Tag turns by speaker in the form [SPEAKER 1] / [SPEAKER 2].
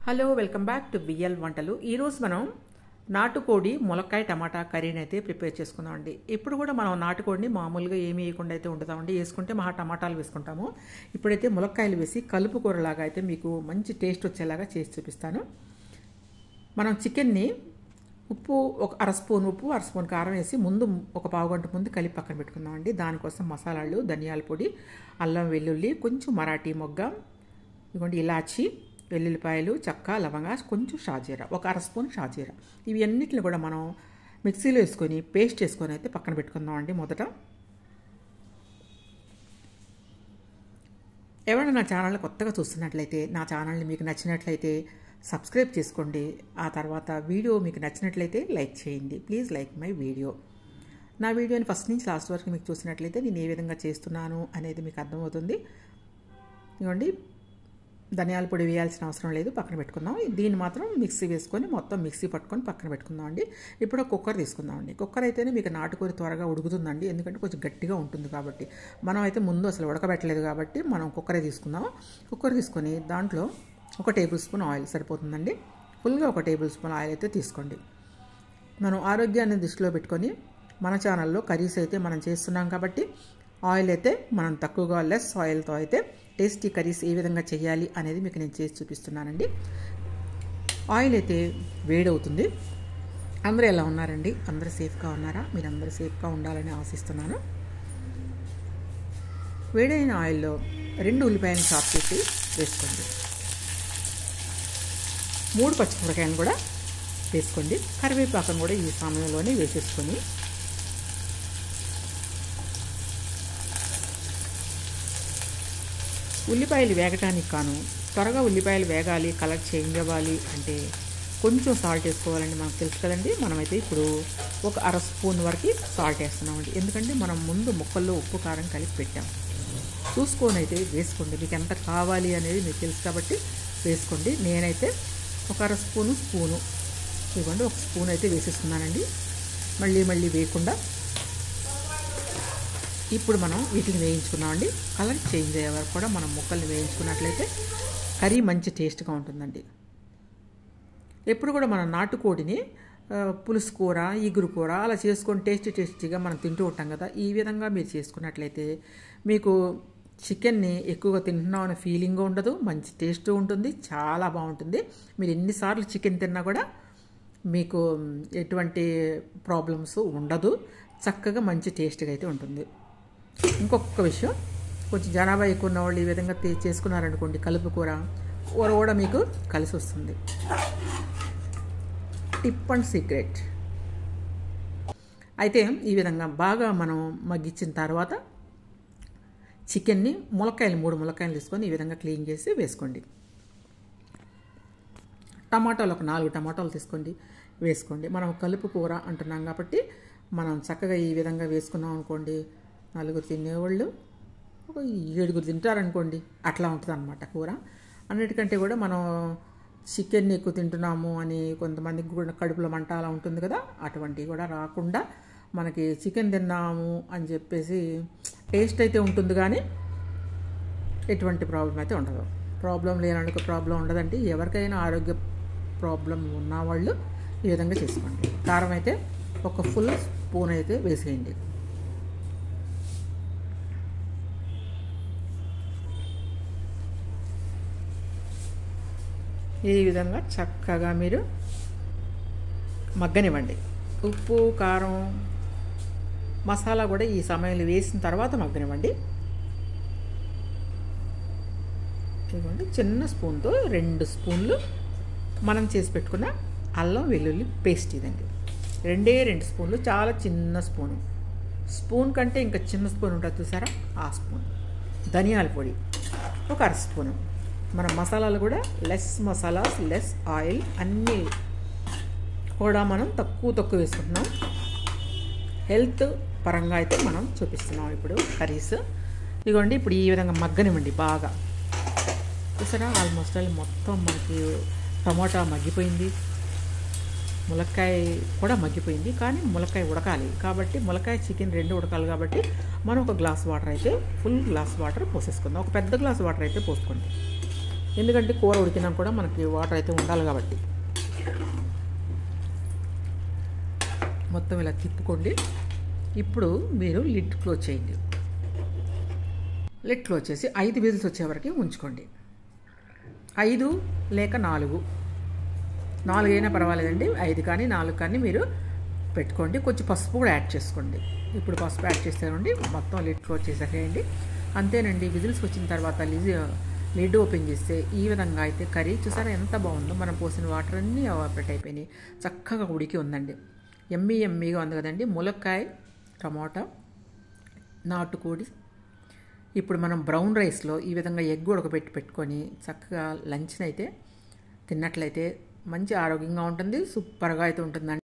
[SPEAKER 1] Hello welcome back to V L వంటలు. ఈరోజు మనం నాటుకోడి ములక్కాయ టమాటా కర్రీని అయితే ప్రిపేర్ చేసుకుందామండి. ఇప్పుడు కూడా మనం నాటుకోడిని మామూలుగా ఏమీ వేయకుండా అయితే వండుతామండి. వేసుకుంటే మహా టమాటాలు వేసుకుంటాము. ఇప్పుడైతే ములక్కాయలు వేసి కలుపు కూరలాగా అయితే మీకు మంచి టేస్ట్ వచ్చేలాగా చేసి చూపిస్తాను. మనం చికెన్ని ఉప్పు ఒక అర స్పూన్ ఉప్పు అర స్పూన్ కారం వేసి ముందు ఒక పావుగంట ముందు కలిపి పక్కన పెట్టుకుందామండి. దానికోసం మసాలాలు, ధనియాల పొడి, అల్లం వెల్లుల్లి, కొంచెం మరాఠీ మొగ్గ, ఇదిగోండి ఇలాచి, వెల్లుల్లిపాయలు, చెక్క, లవంగా, కొంచెం షాజీరా, ఒక అర స్పూన్ షాజీరా, ఇవి అన్నిటిని కూడా మనం మిక్సీలో వేసుకొని పేస్ట్ చేసుకొని అయితే పక్కన పెట్టుకుందామండి. మొదట ఎవరైనా నా ఛానల్ని కొత్తగా చూస్తున్నట్లయితే నా ఛానల్ని మీకు నచ్చినట్లయితే సబ్స్క్రైబ్ చేసుకోండి. ఆ తర్వాత వీడియో మీకు నచ్చినట్లయితే లైక్ చేయండి. Please like my video. నా వీడియోని ఫస్ట్ నుంచి లాస్ట్ వరకు మీకు చూసినట్లయితే నేను ఏ విధంగా చేస్తున్నాను అనేది మీకు అర్థమవుతుంది. ఇవ్వండి, ధనియాల పొడి వేయాల్సిన అవసరం లేదు, పక్కన పెట్టుకుందాం. దీన్ని మాత్రం మిక్సీ వేసుకొని మొత్తం మిక్సీ పట్టుకొని పక్కన పెట్టుకుందామండి. ఇప్పుడు కుక్కర్ తీసుకుందామండి. కుక్కర్ అయితేనే మీకు నాటుకోడి త్వరగా ఉడుకుతుందండి, ఎందుకంటే కొంచెం గట్టిగా ఉంటుంది కాబట్టి. మనం అయితే ముందు అసలు ఉడకబెట్టలేదు కాబట్టి మనం కుక్కరే తీసుకుందాం. కుక్కర్ తీసుకొని దాంట్లో ఒక టేబుల్ స్పూన్ ఆయిల్ సరిపోతుందండి. ఫుల్గా ఒక టేబుల్ స్పూన్ ఆయిల్ అయితే తీసుకోండి. మనం ఆరోగ్యాన్ని దృష్టిలో పెట్టుకొని మన ఛానల్లో కర్రీస్ అయితే మనం చేస్తున్నాం కాబట్టి ఆయిల్ అయితే మనం తక్కువగా లెస్ ఆయిల్తో అయితే టేస్టీ కర్రీస్ ఏ విధంగా చేయాలి అనేది మీకు నేను చేసి చూపిస్తున్నానండి. ఆయిల్ అయితే వేడవుతుంది. అందరూ ఎలా ఉన్నారండి? అందరూ సేఫ్గా ఉన్నారా? మీరు అందరూ సేఫ్గా ఉండాలని ఆశిస్తున్నాను. వేడైన ఆయిల్లో 2 ఉల్లిపాయలను చాప్ చేసి వేసుకోండి. 3 పచ్చిమిరపకాయలను కూడా వేసుకోండి. కరివేపాకును కూడా ఈ సమయంలోనే వేసేసుకొని ఉల్లిపాయలు వేగటానికి కాను త్వరగా ఉల్లిపాయలు వేగాలి, కలర్ చేంజ్ అవ్వాలి అంటే కొంచెం సాల్ట్ వేసుకోవాలండి. మనకు తెలుసు కదండి. మనమైతే ఇప్పుడు ఒక అర స్పూన్ వరకు సాల్ట్ వేస్తున్నామండి, ఎందుకంటే మనం ముందు ముక్కల్లో ఉప్పు కారం కలిపి పెట్టాం. చూసుకొని అయితే వేసుకోండి, మీకు ఎంత కావాలి అనేది మీకు తెలుసు కాబట్టి వేసుకోండి. నేనైతే ఒక అర స్పూను ఇవ్వండి, ఒక స్పూన్ అయితే వేసేస్తున్నానండి. మళ్ళీ వేయకుండా ఇప్పుడు మనం వీటిని వేయించుకున్నామండి. కలర్ చేంజ్ అయ్యే వరకు కూడా మనం ముక్కల్ని వేయించుకున్నట్లయితే కర్రీ మంచి టేస్ట్గా ఉంటుందండి. ఎప్పుడు కూడా మనం నాటుకోడిని పులుసు కూర, ఇగురు కూర అలా చేసుకొని టేస్టీగా మనం తింటూ ఉంటాం కదా. ఈ విధంగా మీరు చేసుకున్నట్లయితే మీకు చికెన్ని ఎక్కువగా తింటున్నాం అనే ఫీలింగ్ ఉండదు, మంచి టేస్ట్ ఉంటుంది, చాలా బాగుంటుంది. మీరు ఎన్నిసార్లు చికెన్ తిన్నా కూడా మీకు ఎటువంటి ప్రాబ్లమ్స్ ఉండదు, చక్కగా మంచి టేస్ట్గా అయితే ఉంటుంది. ఇంకొక విషయం, కొంచెం జనాభా ఎక్కువ ఉన్న వాళ్ళు ఈ విధంగా చేసుకున్నారనుకోండి, కలుపు కూర కూడా మీకు కలిసి వస్తుంది. టిప్ అండ్ సీక్రెట్ అయితే ఈ విధంగా బాగా మనం మగ్గించిన తర్వాత చికెన్ని ములక్కాయలు 3 ములక్కాయలు తీసుకొని ఈ విధంగా క్లీన్ చేసి వేసుకోండి. టమాటాలు ఒక 4 టమాటాలు తీసుకోండి, వేసుకోండి. మనం కలుపు కూర అంటున్నాం కాబట్టి మనం చక్కగా ఈ విధంగా వేసుకున్నాం అనుకోండి, 4 తినేవాళ్ళు ఒక 7 తింటారనుకోండి, అట్లా ఉంటుంది అన్నమాట కూర. అన్నిటికంటే కూడా మనం చికెన్ ఎక్కువ తింటున్నాము అని కొంతమందికి కూడా కడుపులో మంట అలా ఉంటుంది కదా, అటువంటివి కూడా రాకుండా మనకి చికెన్ తిన్నాము అని చెప్పేసి టేస్ట్ అయితే ఉంటుంది కానీ ఎటువంటి ప్రాబ్లం అయితే ఉండదు. ప్రాబ్లం లేనందుకు ప్రాబ్లం ఉండదండి. ఎవరికైనా ఆరోగ్య ప్రాబ్లం ఉన్నవాళ్ళు ఈ విధంగా చేసుకోండి. కారం అయితే ఒక ఫుల్ స్పూన్ అయితే వేసేయండి. ఈ విధంగా చక్కగా మీరు మగ్గనివ్వండి. ఉప్పు, కారం, మసాలా కూడా ఈ సమయంలో వేసిన తర్వాత మగ్గనివ్వండి. ఇదిగోండి, చిన్న స్పూన్తో 2 స్పూన్లు మనం చేసి పెట్టుకున్న అల్లం వెల్లుల్లి పేస్ట్ ఇదండి. 2 స్పూన్లు, చాలా చిన్న స్పూన్ కంటే ఇంకా చిన్న స్పూన్ ఉంటుంది చూసారా, ఆ స్పూన్. ధనియాల పొడి ఒక అర స్పూను. మన మసాలాలు కూడా లెస్ మసాలాస్, లెస్ ఆయిల్, అన్నీ కూడా మనం తక్కువ వేసుకుంటున్నాం. హెల్త్ పరంగా అయితే మనం చూపిస్తున్నాం ఇప్పుడు కర్రీస్. ఇదిగోండి, ఇప్పుడు ఈ విధంగా మగ్గనివ్వండి బాగా. చూసారా, ఆల్మోస్ట్ మొత్తం మనకి టమాటా మగ్గిపోయింది, ములక్కాయ కూడా మగ్గిపోయింది. కానీ ములక్కాయ ఉడకాలి కాబట్టి, ములక్కాయ చికెన్ 2 ఉడకాలి కాబట్టి మనం ఒక గ్లాస్ వాటర్ అయితే, ఫుల్ గ్లాస్ వాటర్ పోసేసుకుందాం. ఒక పెద్ద గ్లాస్ వాటర్ అయితే పోసుకోండి. ఎందుకంటే కూర ఉడికినా కూడా మనకి వాటర్ అయితే ఉండాలి కాబట్టి. మొత్తం ఇలా తిప్పుకోండి. ఇప్పుడు మీరు లిడ్ క్లోజ్ చేయండి. లిడ్ క్లోజ్ చేసి 5 విజిల్స్ వచ్చే వరకు ఉంచుకోండి. 5 లేక 4 అయినా పర్వాలేదండి. 5 కానీ 4 కానీ మీరు పెట్టుకోండి. కొంచెం పసుపు కూడా యాడ్ చేసుకోండి. ఇప్పుడు పసుపు యాడ్ చేస్తానండి. మొత్తం లిడ్ క్లోజ్ చేసేయండి. అంతేనండి. విజిల్స్ వచ్చిన తర్వాత లిడ్ ఓపెన్ చేస్తే ఈ విధంగా అయితే కర్రీ చూసారా ఎంత బాగుందో. మనం పోసిన వాటర్ అన్నీ ఎవాపరేట్ అయిపోయినాయి. చక్కగా ఉడికి ఉందండి. ఎమ్మీగా ఉంది కదండి. ములక్కాయ, టమాటా, నాటుకోడి. ఇప్పుడు మనం బ్రౌన్ రైస్లో ఈ విధంగా ఎగ్ పెట్టుకొని చక్కగా లంచ్ని అయితే తిన్నట్లయితే మంచి ఆరోగ్యంగా ఉంటుంది. సూపర్గా అయితే ఉంటుందండి.